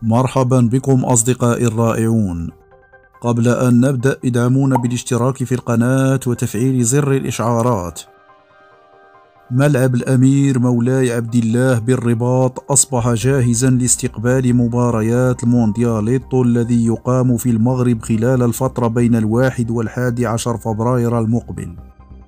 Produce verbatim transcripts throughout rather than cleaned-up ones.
مرحبا بكم أصدقائي الرائعون. قبل أن نبدأ ادعمونا بالاشتراك في القناة وتفعيل زر الإشعارات. ملعب الأمير مولاي عبد الله بالرباط أصبح جاهزا لاستقبال مباريات الموندياليتو الذي يقام في المغرب خلال الفترة بين الواحد والحادي عشر فبراير المقبل.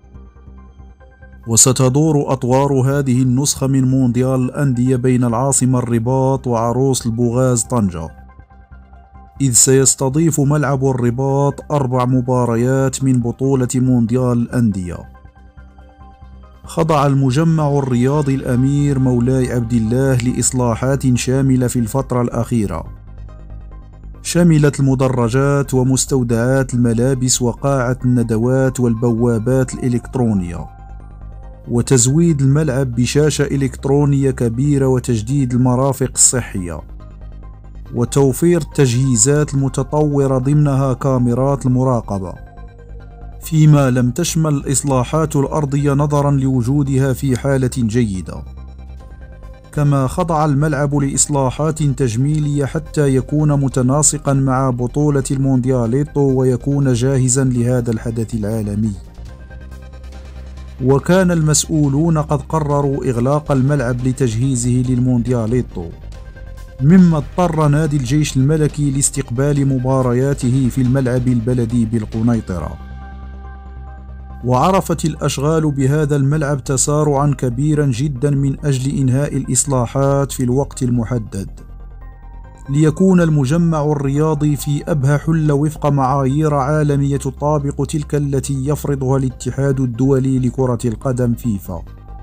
وستدور أطوار هذه النسخة من مونديال الأندية بين العاصمة الرباط وعروس البوغاز طنجة، إذ سيستضيف ملعب الرباط أربع مباريات من بطولة مونديال الأندية. خضع المجمع الرياضي الأمير مولاي عبد الله لإصلاحات شاملة في الفترة الأخيرة، شملت المدرجات ومستودعات الملابس وقاعة الندوات والبوابات الإلكترونية، وتزويد الملعب بشاشة إلكترونية كبيرة، وتجديد المرافق الصحية، وتوفير التجهيزات المتطورة ضمنها كاميرات المراقبة، فيما لم تشمل الإصلاحات الأرضية نظرا لوجودها في حالة جيدة. كما خضع الملعب لإصلاحات تجميلية حتى يكون متناسقا مع بطولة الموندياليتو ويكون جاهزا لهذا الحدث العالمي. وكان المسؤولون قد قرروا إغلاق الملعب لتجهيزه للموندياليتو، مما اضطر نادي الجيش الملكي لاستقبال مبارياته في الملعب البلدي بالقنيطرة. وعرفت الأشغال بهذا الملعب تسارعا كبيرا جدا من أجل إنهاء الإصلاحات في الوقت المحدد، ليكون المجمع الرياضي في أبهى حلة وفق معايير عالمية تطابق تلك التي يفرضها الاتحاد الدولي لكرة القدم فيفا.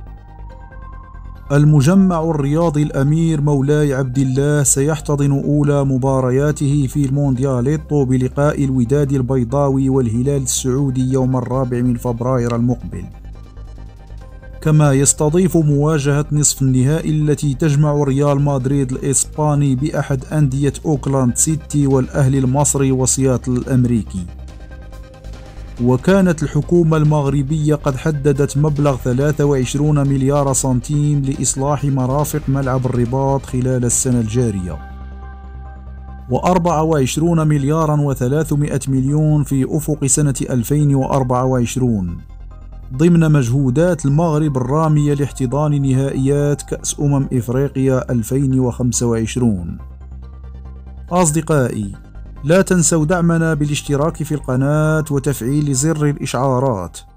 المجمع الرياضي الأمير مولاي عبد الله سيحتضن أولى مبارياته في الموندياليتو بلقاء الوداد البيضاوي والهلال السعودي يوم الرابع من فبراير المقبل، كما يستضيف مواجهة نصف النهائي التي تجمع ريال مدريد الإسباني بأحد أندية أوكلاند سيتي والأهلي المصري وسياتل الأمريكي. وكانت الحكومة المغربية قد حددت مبلغ ثلاثة وعشرين مليار سنتيم لإصلاح مرافق ملعب الرباط خلال السنة الجارية، وأربعة وعشرين مليارا وثلاثمائة مليون في أفق سنة ألفين وأربعة وعشرين، ضمن مجهودات المغرب الرامية لاحتضان نهائيات كأس أمم إفريقيا ألفين وخمسة وعشرين. أصدقائي، لا تنسوا دعمنا بالاشتراك في القناة وتفعيل زر الإشعارات.